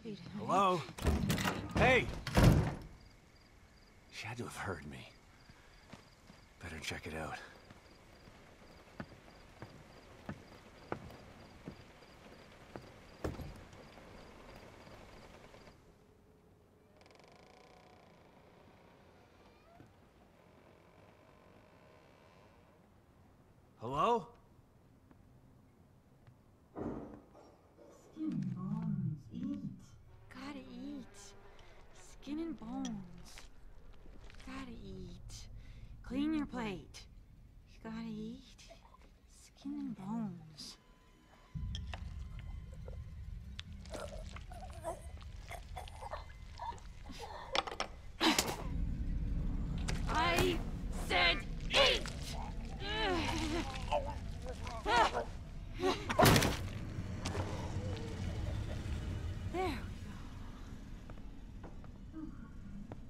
Hello? Hey! She had to have heard me. Better check it out. Hello? Skin and bones, eat. Gotta eat. Skin and bones. Gotta eat. Clean your plate. You gotta eat. Skin and bones. I said eat! There we go.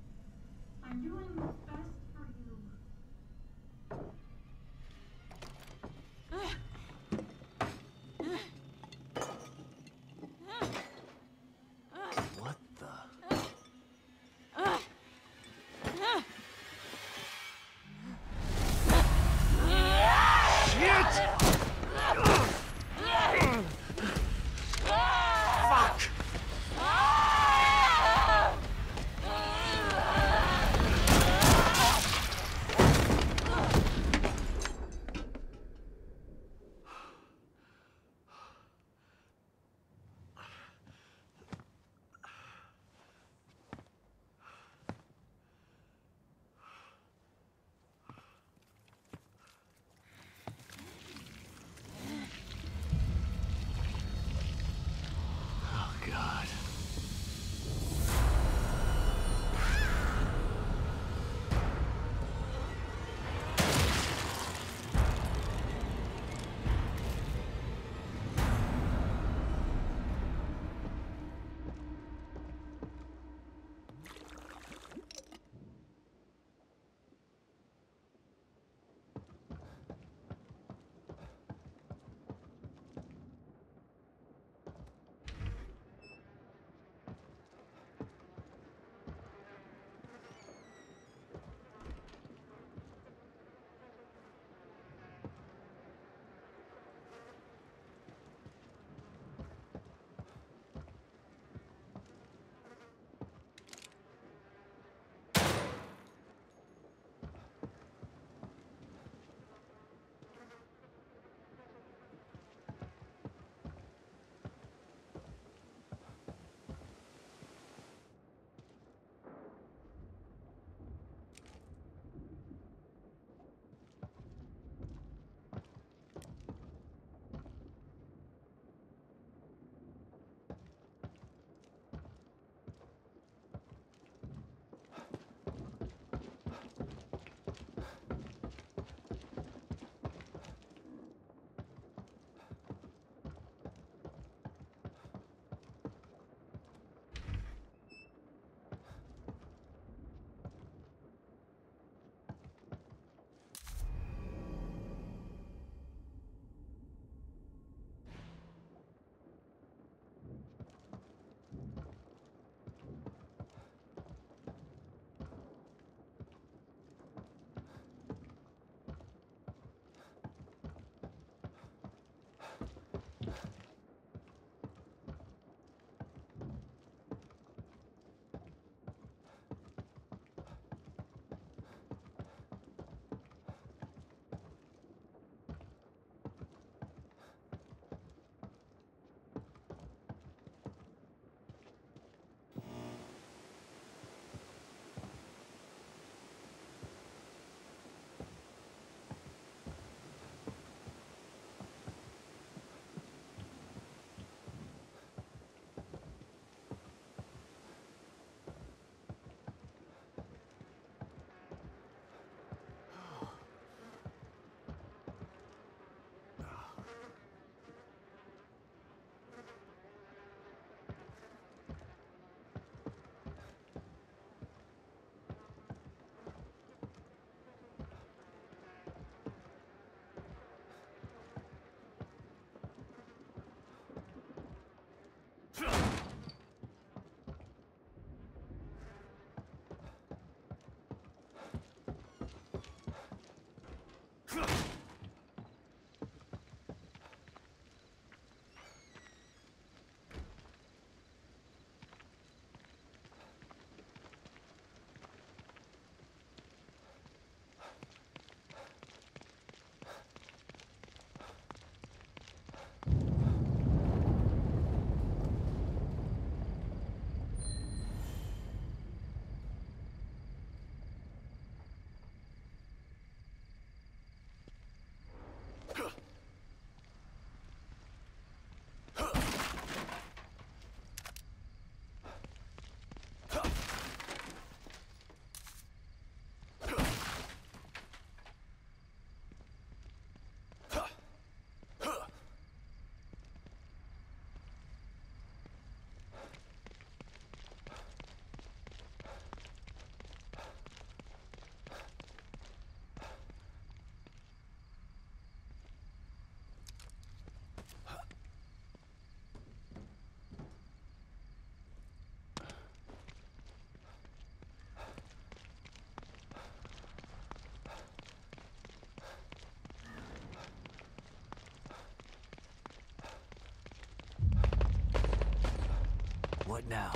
What now?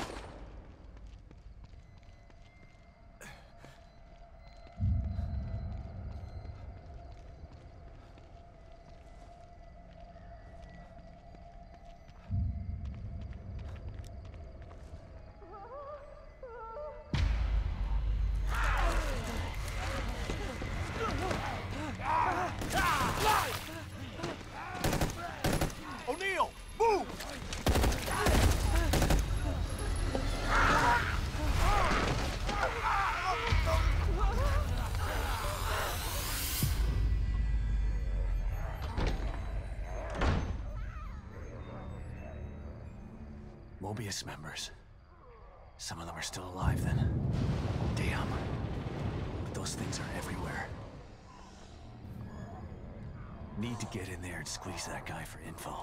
O'Neill, move! Mobius members. Some of them are still alive then. Damn. But those things are everywhere. Need to get in there and squeeze that guy for info.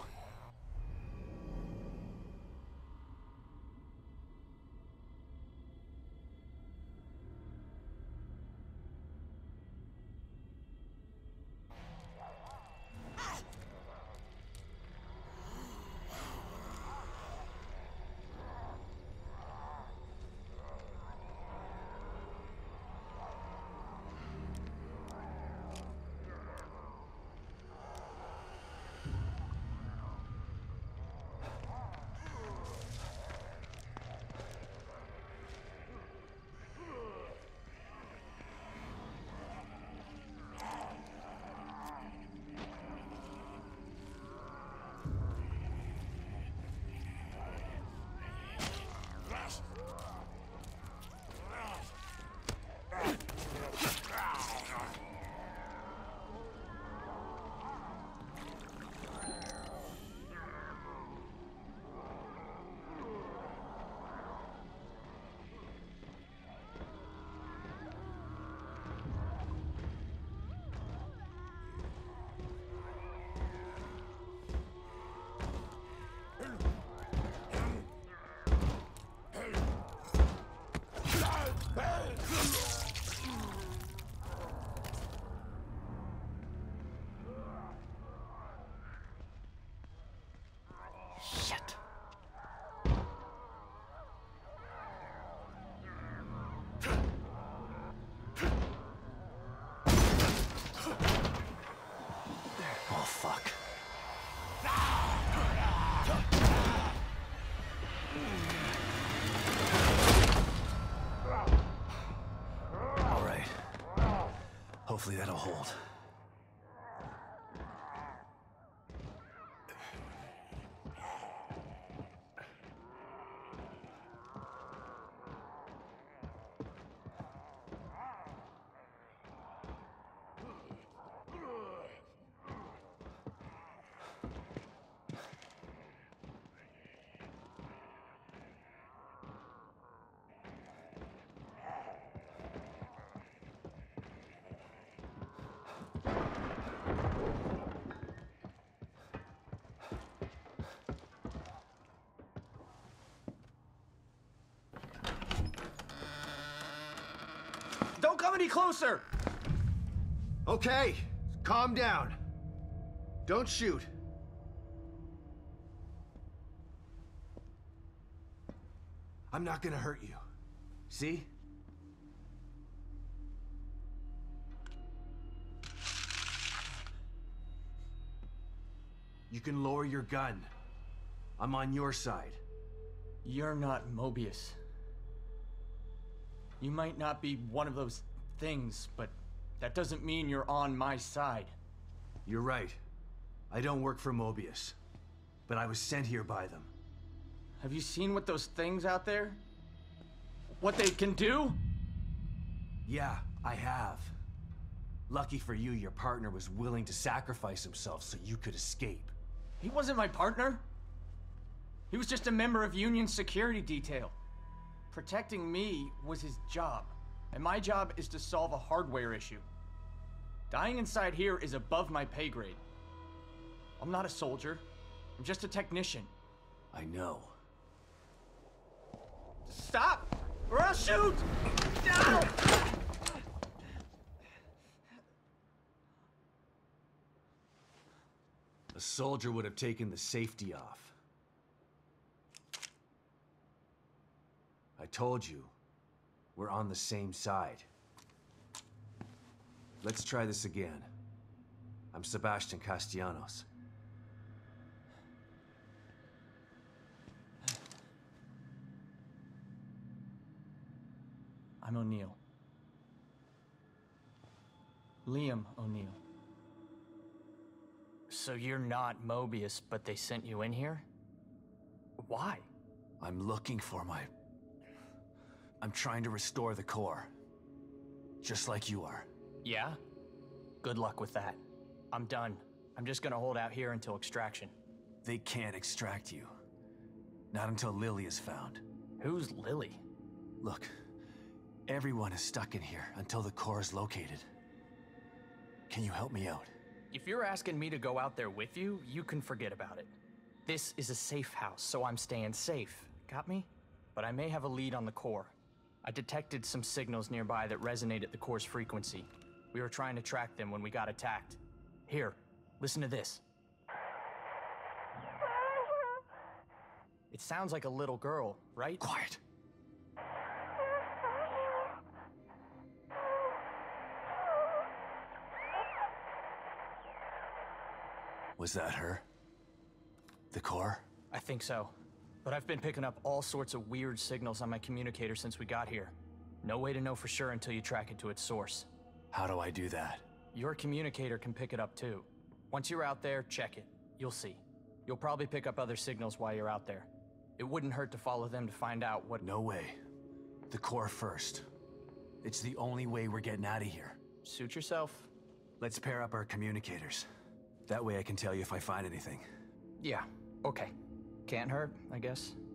Shit. Oh, fuck. All right. Hopefully that'll hold. Don't come any closer! Okay, calm down. Don't shoot. I'm not gonna hurt you. See? You can lower your gun. I'm on your side. You're not Mobius. You might not be one of those things, but that doesn't mean you're on my side. You're right. I don't work for Mobius, but I was sent here by them. Have you seen what those things out there? What they can do? Yeah, I have. Lucky for you, your partner was willing to sacrifice himself so you could escape. He wasn't my partner. He was just a member of Union security detail. Protecting me was his job, and my job is to solve a hardware issue. Dying inside here is above my pay grade. I'm not a soldier. I'm just a technician. I know. Stop, or I'll shoot! No! A soldier would have taken the safety off. I told you, we're on the same side. Let's try this again. I'm Sebastian Castellanos. I'm O'Neill. Liam O'Neill. So you're not Mobius, but they sent you in here? Why? I'm looking for my... I'm trying to restore the core. Just like you are. Yeah? Good luck with that. I'm done. I'm just gonna hold out here until extraction. They can't extract you. Not until Lily is found. Who's Lily? Look, everyone is stuck in here until the core is located. Can you help me out? If you're asking me to go out there with you, you can forget about it. This is a safe house, so I'm staying safe. Got me? But I may have a lead on the core. I detected some signals nearby that resonate at the core's frequency. We were trying to track them when we got attacked. Here, listen to this. It sounds like a little girl, right? Quiet. Was that her? The core? I think so. But I've been picking up all sorts of weird signals on my communicator since we got here. No way to know for sure until you track it to its source. How do I do that? Your communicator can pick it up too. Once you're out there, check it. You'll see. You'll probably pick up other signals while you're out there. It wouldn't hurt to follow them to find out what... No way. The core first. It's the only way we're getting out of here. Suit yourself. Let's pair up our communicators. That way I can tell you if I find anything. Yeah, okay. Can't hurt, I guess.